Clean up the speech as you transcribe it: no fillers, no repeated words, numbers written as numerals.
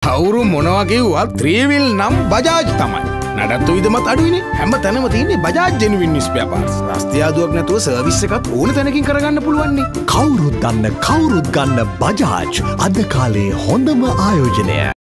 කවුරු මොනවා කිව්වත් ත්‍රිවිල් නම් බජාජ් තමයි. නඩත්තු විදමත් අඩුයිනේ. හැම තැනම තියෙන්නේ බජාජ් ජෙනුවින් ස්පෙයා පාර්ට්ස්. රස්තියාදුවක් නැතුව සර්විස් එකත් ඕන තැනකින් කරගන්න පුළුවන් නේ. කවුරුත් දන්න කවුරුත් ගන්න බජාජ් අද කාලේ හොඳම ආයෝජනය.